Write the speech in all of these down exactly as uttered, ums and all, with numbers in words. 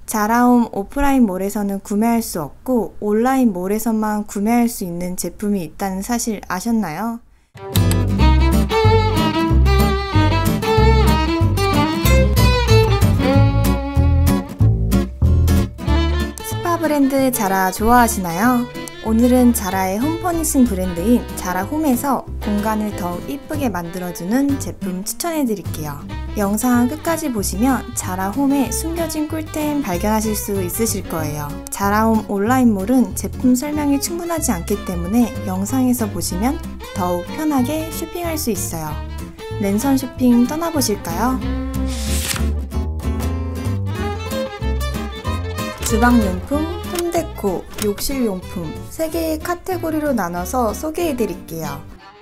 자라홈 오프라인몰에서는 구매할 수 없고 온라인몰에서만 구매할 수 있는 제품이 있다는 사실 아셨나요? 스파 브랜드 자라 좋아하시나요? 오늘은 자라의 홈퍼니싱 브랜드인 자라홈에서 공간을 더욱 이쁘게 만들어주는 제품 추천해드릴게요. 영상 끝까지 보시면 자라홈의 숨겨진 꿀템 발견하실 수 있으실 거예요. 자라홈 온라인몰은 제품 설명이 충분하지 않기 때문에 영상에서 보시면 더욱 편하게 쇼핑할 수 있어요. 랜선 쇼핑 떠나보실까요? 주방용품, 홈데코, 욕실용품 세 개의 카테고리로 나눠서 소개해드릴게요.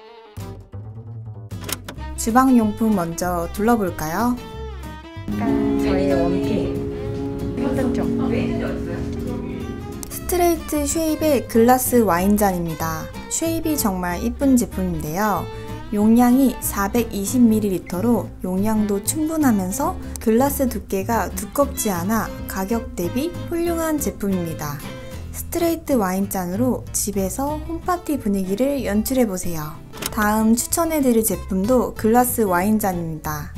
주방용품 먼저 둘러볼까요? 저희의 원픽 힘든 쪽 스트레이트 쉐입의 글라스 와인잔입니다. 쉐입이 정말 이쁜 제품인데요. 용량이 사백이십 밀리리터로 용량도 충분하면서 글라스 두께가 두껍지 않아 가격 대비 훌륭한 제품입니다. 스트레이트 와인잔으로 집에서 홈파티 분위기를 연출해보세요. 다음 추천해드릴 제품도 글라스 와인잔입니다.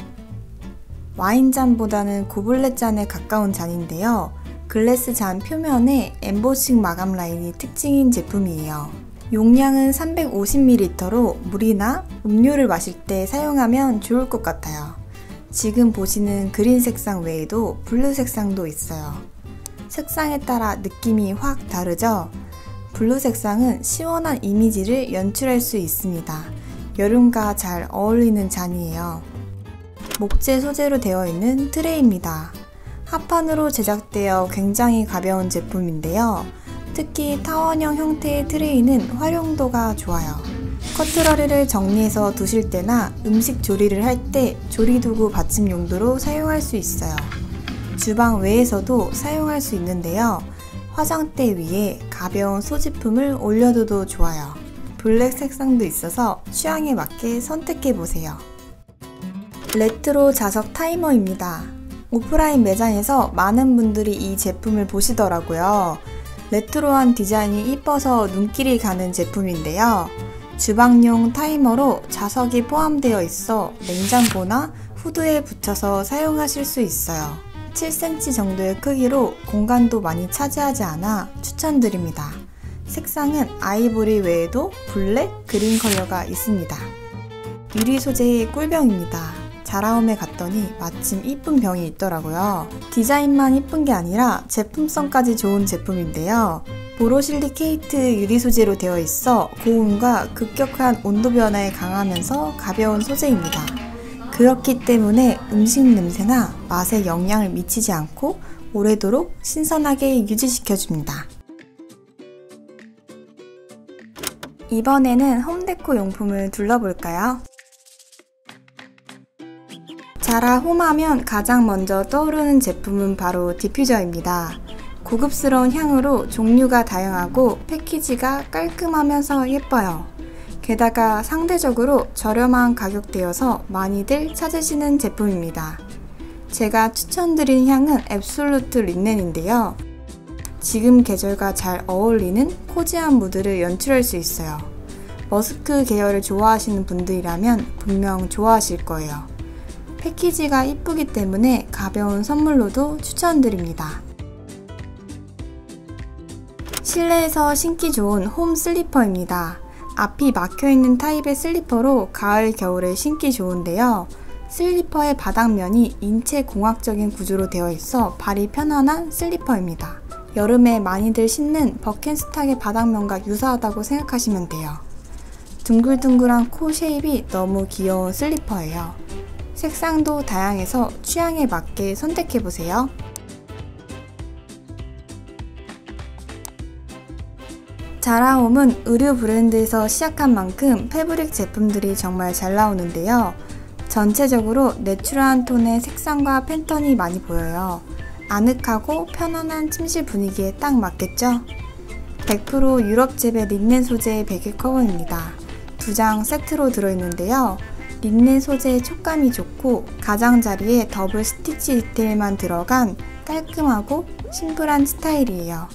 와인잔보다는 고블렛 잔에 가까운 잔인데요. 글래스 잔 표면에 엠보싱 마감 라인이 특징인 제품이에요. 용량은 삼백오십 밀리리터로 물이나 음료를 마실 때 사용하면 좋을 것 같아요. 지금 보시는 그린 색상 외에도 블루 색상도 있어요. 색상에 따라 느낌이 확 다르죠? 블루 색상은 시원한 이미지를 연출할 수 있습니다. 여름과 잘 어울리는 잔이에요. 목재 소재로 되어 있는 트레이입니다. 합판으로 제작되어 굉장히 가벼운 제품인데요. 특히 타원형 형태의 트레이는 활용도가 좋아요. 커트러리를 정리해서 두실 때나 음식 조리를 할 때 조리도구 받침 용도로 사용할 수 있어요. 주방 외에서도 사용할 수 있는데요. 화장대 위에 가벼운 소지품을 올려둬도 좋아요. 블랙 색상도 있어서 취향에 맞게 선택해보세요. 레트로 자석 타이머입니다. 오프라인 매장에서 많은 분들이 이 제품을 보시더라고요. 레트로한 디자인이 이뻐서 눈길이 가는 제품인데요. 주방용 타이머로 자석이 포함되어 있어 냉장고나 후드에 붙여서 사용하실 수 있어요. 칠 센티미터 정도의 크기로 공간도 많이 차지하지 않아 추천드립니다. 색상은 아이보리 외에도 블랙, 그린 컬러가 있습니다. 유리 소재의 꿀병입니다. 자라홈에 갔더니 마침 이쁜 병이 있더라고요. 디자인만 이쁜 게 아니라 제품성까지 좋은 제품인데요. 보로실리케이트 유리 소재로 되어 있어 고온과 급격한 온도 변화에 강하면서 가벼운 소재입니다. 그렇기 때문에 음식 냄새나 맛에 영향을 미치지 않고 오래도록 신선하게 유지시켜줍니다. 이번에는 홈데코 용품을 둘러볼까요? 자라 홈하면 가장 먼저 떠오르는 제품은 바로 디퓨저입니다. 고급스러운 향으로 종류가 다양하고 패키지가 깔끔하면서 예뻐요. 게다가 상대적으로 저렴한 가격대여서 많이들 찾으시는 제품입니다. 제가 추천드린 향은 앱솔루트 린넨인데요. 지금 계절과 잘 어울리는 코지한 무드를 연출할 수 있어요. 머스크 계열을 좋아하시는 분들이라면 분명 좋아하실 거예요. 패키지가 이쁘기 때문에 가벼운 선물로도 추천드립니다. 실내에서 신기 좋은 홈 슬리퍼입니다. 앞이 막혀있는 타입의 슬리퍼로 가을, 겨울에 신기 좋은데요. 슬리퍼의 바닥면이 인체 공학적인 구조로 되어 있어 발이 편안한 슬리퍼입니다. 여름에 많이들 신는 버켄스탁의 바닥면과 유사하다고 생각하시면 돼요. 둥글둥글한 코 쉐입이 너무 귀여운 슬리퍼예요. 색상도 다양해서 취향에 맞게 선택해보세요. 자라홈은 의류 브랜드에서 시작한 만큼 패브릭 제품들이 정말 잘 나오는데요. 전체적으로 내추럴한 톤의 색상과 패턴이 많이 보여요. 아늑하고 편안한 침실 분위기에 딱 맞겠죠? 백 퍼센트 유럽 재배 린넨 소재의 베개 커버입니다. 두 장 세트로 들어있는데요. 린넨 소재의 촉감이 좋고 가장자리에 더블 스티치 디테일만 들어간 깔끔하고 심플한 스타일이에요.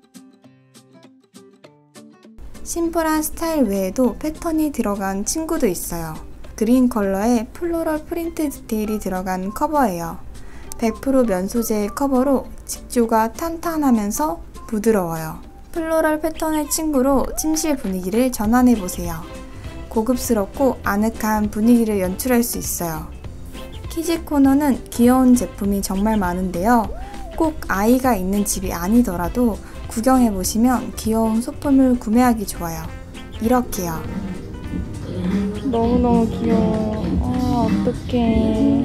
심플한 스타일 외에도 패턴이 들어간 친구도 있어요. 그린 컬러에 플로럴 프린트 디테일이 들어간 커버예요. 백 퍼센트 면 소재의 커버로 직조가 탄탄하면서 부드러워요. 플로럴 패턴의 친구로 침실 분위기를 전환해보세요. 고급스럽고 아늑한 분위기를 연출할 수 있어요. 키즈 코너는 귀여운 제품이 정말 많은데요. 꼭 아이가 있는 집이 아니더라도 구경해보시면 귀여운 소품을 구매하기 좋아요. 이렇게요. 너무너무 귀여워. 아, 어떡해.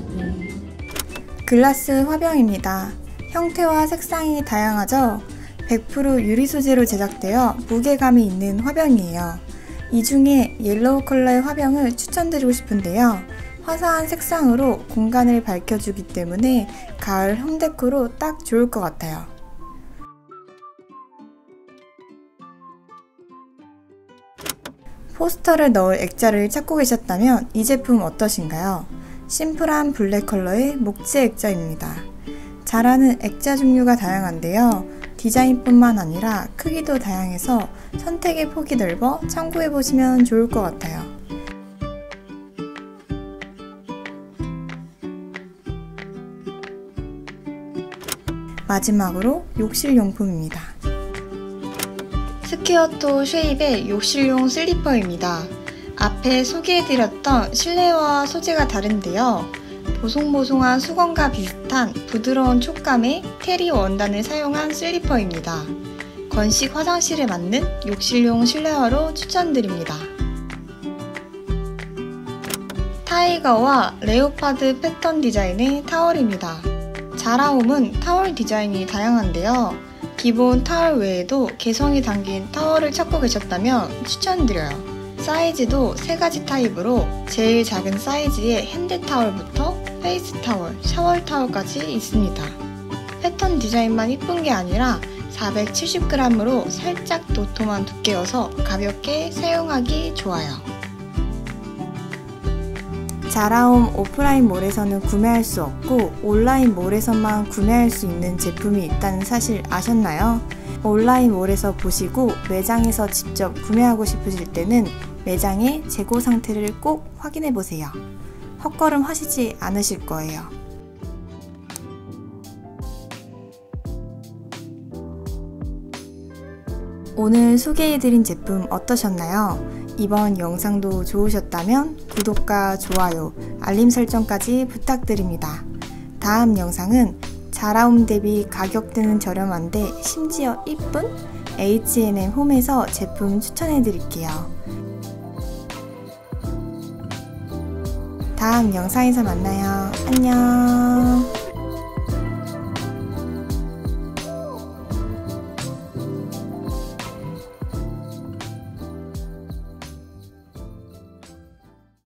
글라스 화병입니다. 형태와 색상이 다양하죠? 백 퍼센트 유리 소재로 제작되어 무게감이 있는 화병이에요. 이 중에 옐로우 컬러의 화병을 추천드리고 싶은데요. 화사한 색상으로 공간을 밝혀주기 때문에 가을 홈데코로 딱 좋을 것 같아요. 포스터를 넣을 액자를 찾고 계셨다면 이 제품 어떠신가요? 심플한 블랙 컬러의 목재 액자입니다. 자라는 액자 종류가 다양한데요. 디자인뿐만 아니라 크기도 다양해서 선택의 폭이 넓어 참고해보시면 좋을 것 같아요. 마지막으로 욕실용품입니다. 스퀘어토 쉐입의 욕실용 슬리퍼입니다. 앞에 소개해드렸던 실내와 소재가 다른데요. 보송보송한 수건과 비슷한 부드러운 촉감의 테리 원단을 사용한 슬리퍼입니다. 건식 화장실에 맞는 욕실용 실내화로 추천드립니다. 타이거와 레오파드 패턴 디자인의 타월입니다. 자라홈은 타월 디자인이 다양한데요. 기본 타월 외에도 개성이 담긴 타월을 찾고 계셨다면 추천드려요. 사이즈도 세 가지 타입으로 제일 작은 사이즈의 핸드 타월부터 페이스 타월, 샤워 타월까지 있습니다. 패턴 디자인만 이쁜 게 아니라 사백칠십 그램으로 살짝 도톰한 두께여서 가볍게 사용하기 좋아요. 자라홈 오프라인 몰에서는 구매할 수 없고 온라인 몰에서만 구매할 수 있는 제품이 있다는 사실 아셨나요? 온라인 몰에서 보시고 매장에서 직접 구매하고 싶으실 때는 매장의 재고 상태를 꼭 확인해 보세요. 헛걸음 하시지 않으실 거예요. 오늘 소개해드린 제품 어떠셨나요? 이번 영상도 좋으셨다면 구독과 좋아요, 알림 설정까지 부탁드립니다. 다음 영상은 자라홈 대비 가격대는 저렴한데 심지어 이쁜 에이치 앤 엠 홈에서 제품 추천해드릴게요. 다음 영상에서 만나요. 안녕.